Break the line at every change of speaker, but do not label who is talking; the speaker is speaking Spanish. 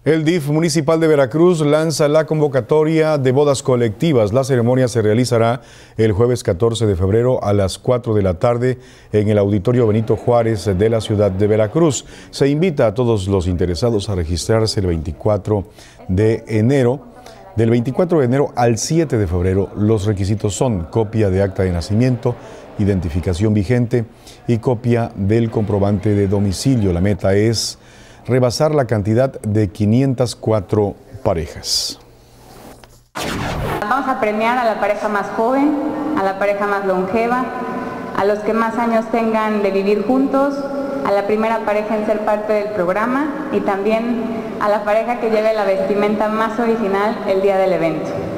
El DIF municipal de Veracruz lanza la convocatoria de bodas colectivas. La ceremonia se realizará el jueves 14 de febrero a las 4 de la tarde en el Auditorio Benito Juárez de la ciudad de Veracruz. Se invita a todos los interesados a registrarse el 24 de enero. Del 24 de enero al 7 de febrero, los requisitos son copia de acta de nacimiento, identificación vigente y copia del comprobante de domicilio. La meta es rebasar la cantidad de 504 parejas.
Vamos a premiar a la pareja más joven, a la pareja más longeva, a los que más años tengan de vivir juntos, a la primera pareja en ser parte del programa y también a la pareja que lleve la vestimenta más original el día del evento.